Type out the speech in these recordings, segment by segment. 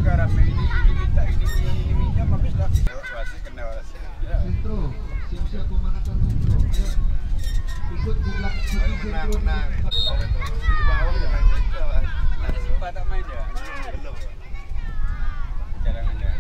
garam ini minta ini minta habis dah. Masih kena masih. Sentro, siap-siap pemanasan sentro. Ayo. Ikut di belakang sentro. Menang. Di bawah ya. Nanti sempat tak main dia. Belum. Cadangan dia.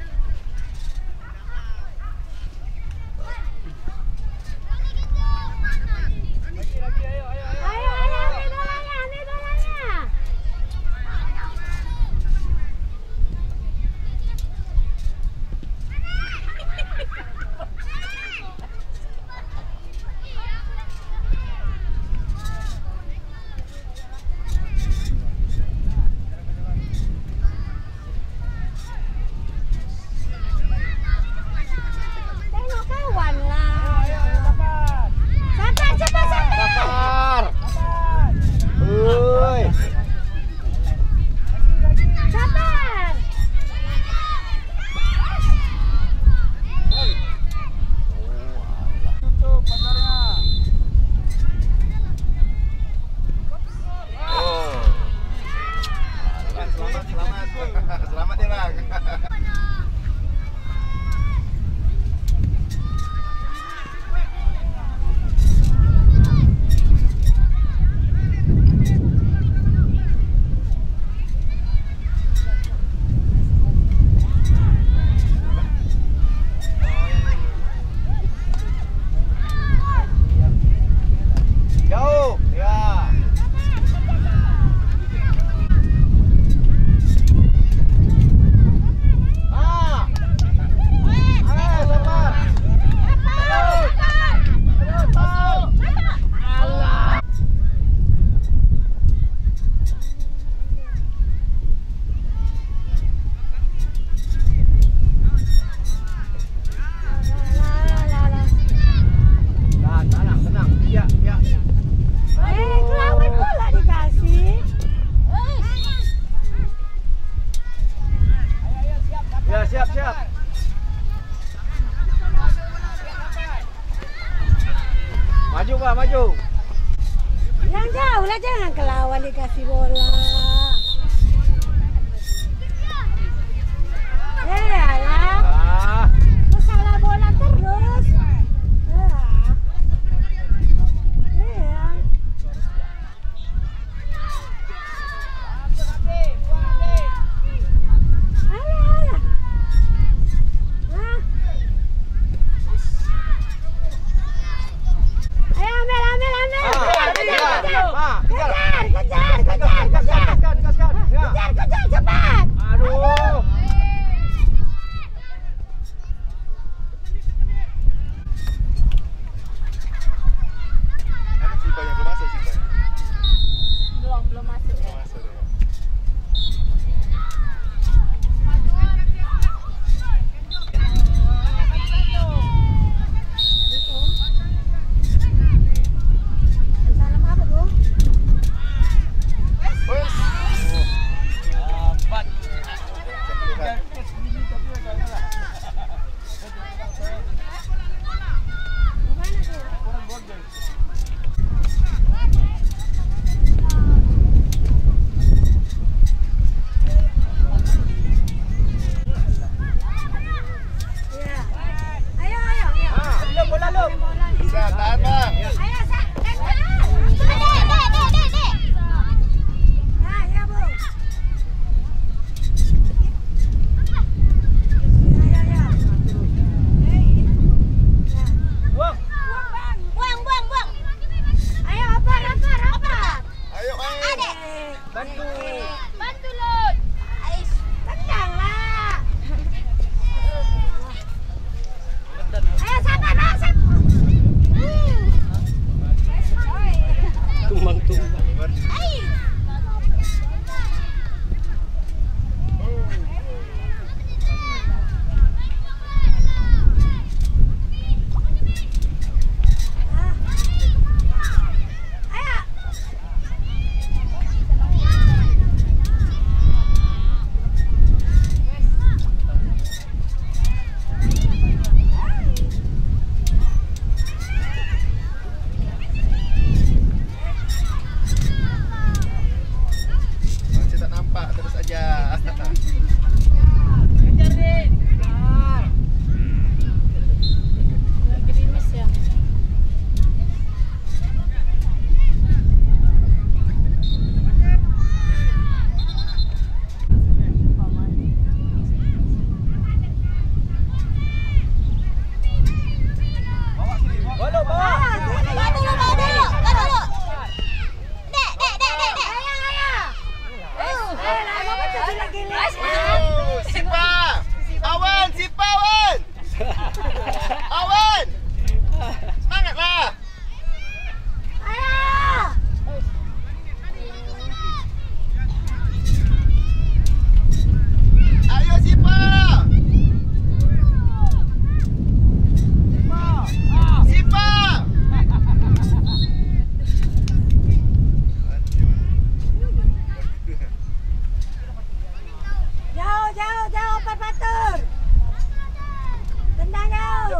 Selamat ya bang. Jauh ya. Siap. Maju Pak, maju. Yang jauh lah, jangan ke lawan dikasih bola. Yalah. Lu salah bola terus. Kejar cepat. Aduh. Simpanya belum masuk simpanya. Belum masuk ya. Bantu Lud. Ais, tendanglah. Ayo sabar, Tumbang. Masih tak nampak, terus aja.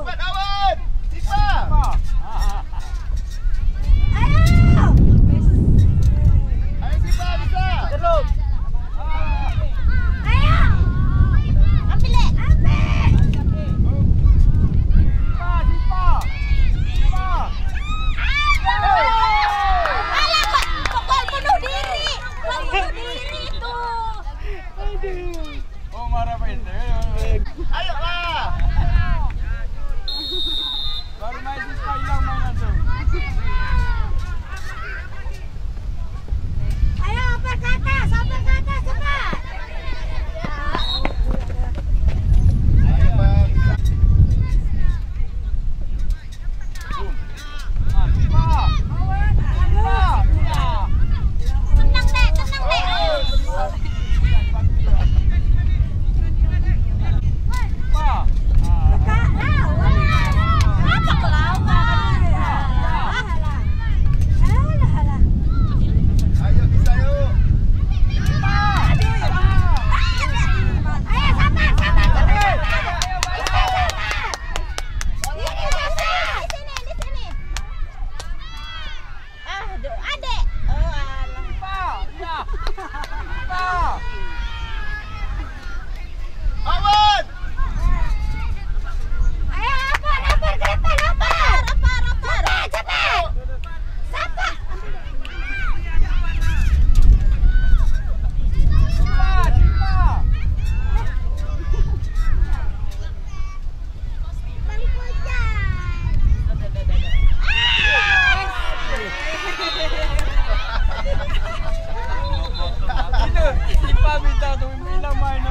Cepat Awan. Sipa. Ayo. Ayo Sipa bisa. Terus. Ayo. Ambil le. Ambil. Sipa. Alah kok gol bunuh diri. Gol bunuh diri itu. Oh marah Pak Indra. Ayolah. Baru main Sipa hilang mainan tuh. Ayo oper ke atas cepat. Ayo Bang. Boom. Tenang dek. Apa kelawan? Alah. Ayo bisa yuk. Ayo sabar. Di sini. Adek. Oh, alah. Awan. Ayo oper ke depan oper. Cepat. Sapa. Balik Itu Sipa minta tuh hilang mainan.